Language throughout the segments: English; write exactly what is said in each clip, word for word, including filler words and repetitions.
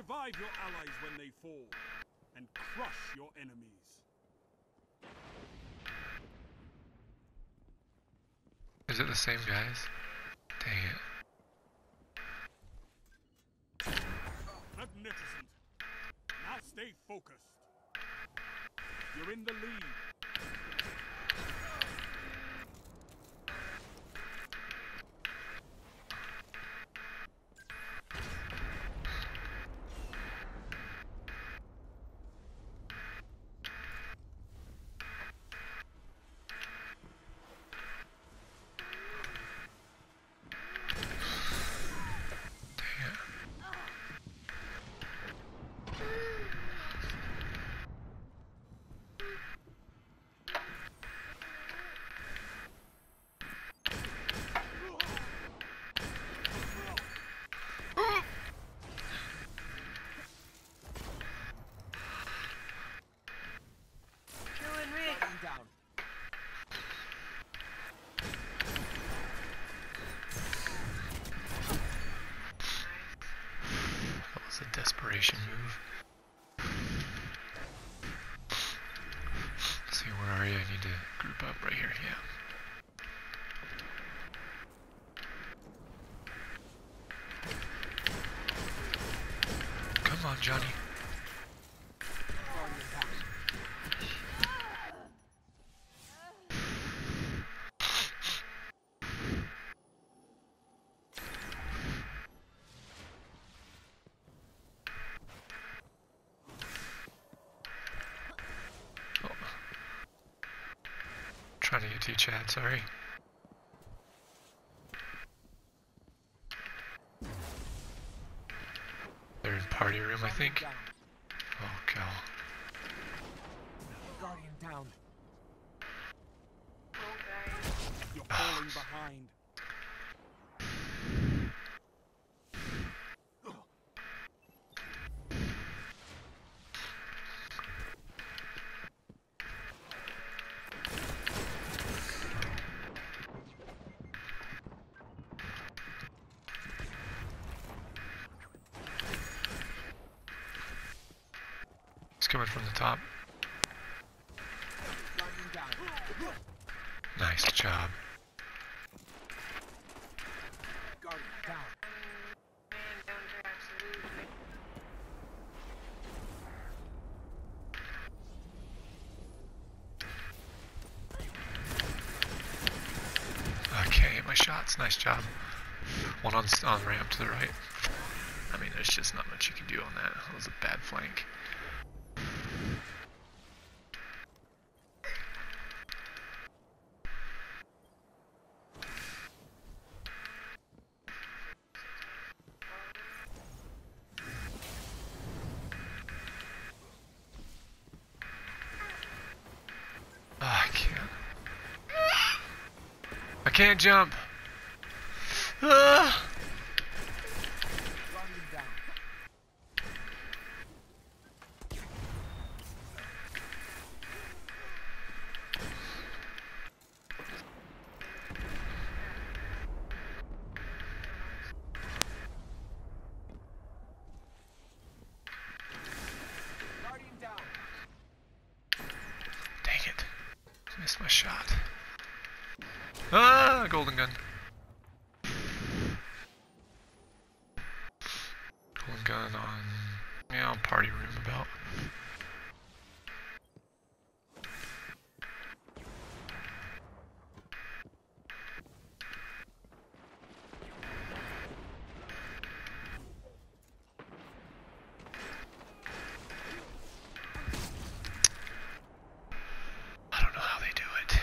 Revive your allies when they fall, and crush your enemies. Is it the same guys? Dang it. Magnificent. Now stay focused. You're in the lead. Desperation move. Let's see, where are you? I need to group up right here. Yeah. Come on, Johnny. Trying to get to you, Chad, sorry. They're in party room, I think. Oh, God. Guardian down. Okay. You're falling behind. Coming from the top. Nice job. Okay, my shots. Nice job. One on on ramp to the right. I mean, there's just not much you can do on that. That was a bad flank. I can't jump. Ah. Dang it. Missed my shot. Ah, golden gun. Golden gun on, yeah, on party room about. I don't know how they do it.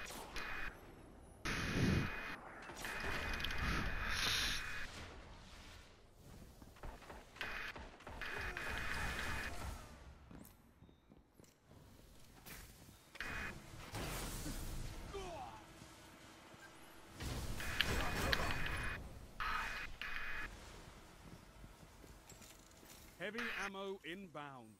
Heavy ammo inbound.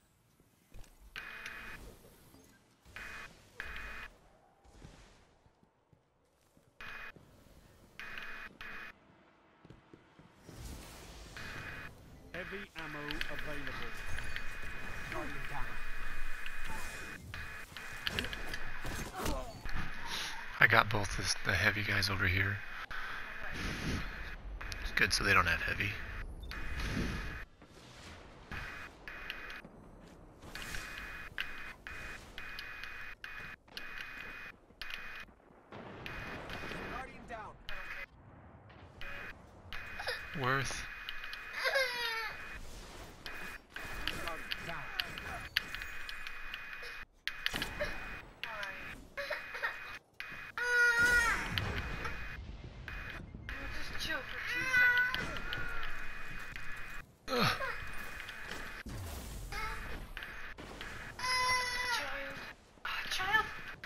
Heavy Heavy ammo available. Guardian down. I got both this, the heavy guys over here. It's good so they don't have heavy. Guardian down. Worth. Guardian down. Just chill for two seconds. Ugh. Child. Ah, child.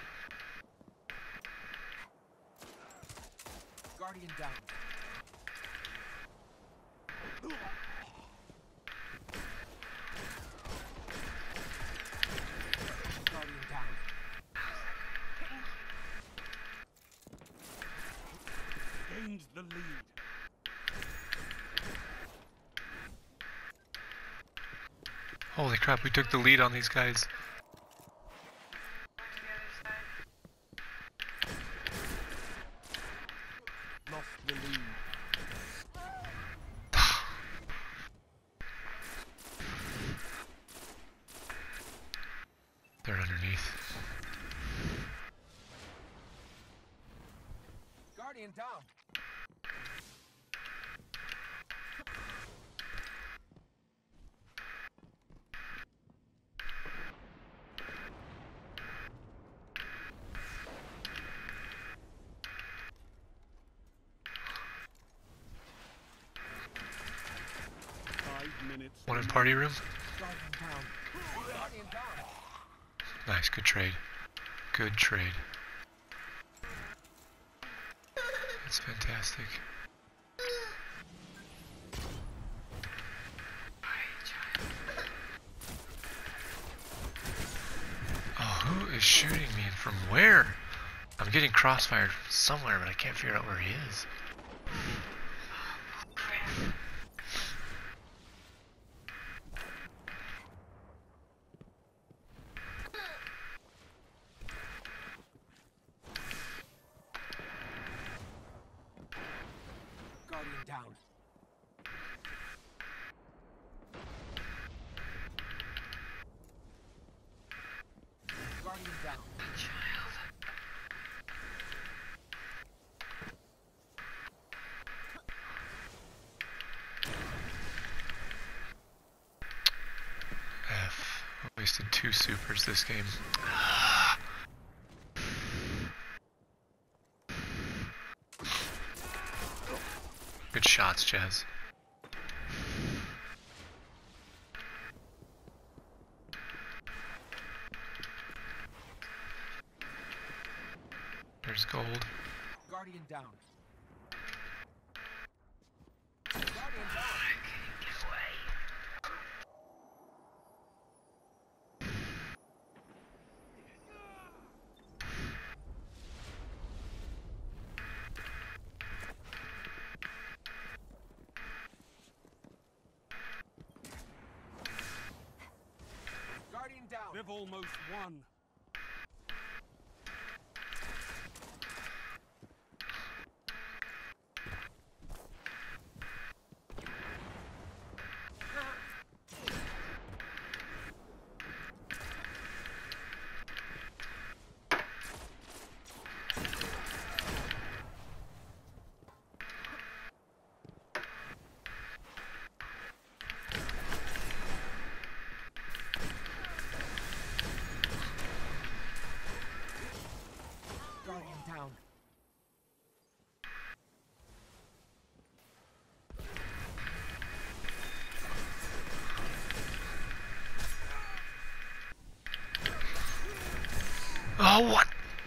Guardian down. Guardian down. Gained the lead. Holy crap, we took the lead on these guys. On the other side. Lost the lead. They're underneath. Guardian down. Five minutes. One in remaining. party room. Guardian down. Guardian down. Nice, good trade. Good trade. That's fantastic. Oh, who is shooting me and from where? I'm getting crossfired from somewhere, but I can't figure out where he is. Crap. Guardian down. Guardian down. Child. F. I wasted two supers this game. Good shots, Jazz. There's gold. Guardian down. Guardian down. Get away. Guardian down. They've almost won. Guardian down. Oh, what?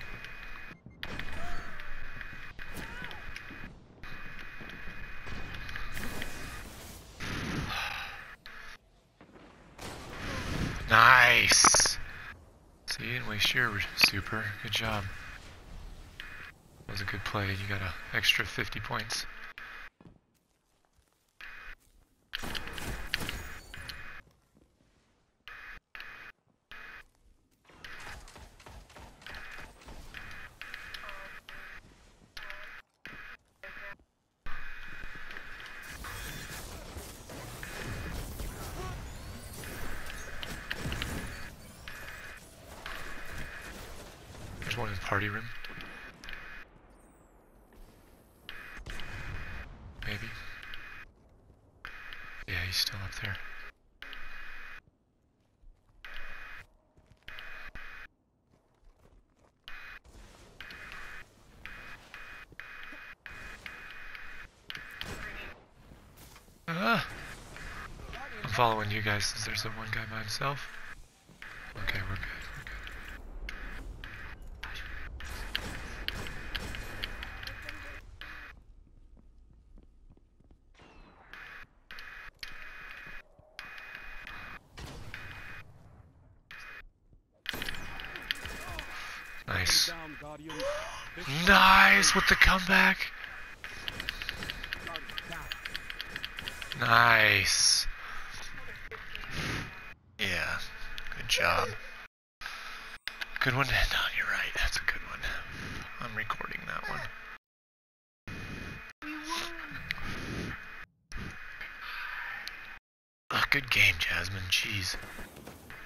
Nice. So you didn't waste your super. Good job. That was a good play. You got an extra fifty points. party room. Maybe. Yeah, he's still up there. Ah! I'm following you guys since there's the one guy by himself. Okay, we're good, we're good. Nice. Down, Guardians. This Nice with the comeback. Guardian down. Nice. Yeah, good job. Good one. No, you're right. That's a good one. I'm recording that one. Oh, good game, Jasmine. Jeez.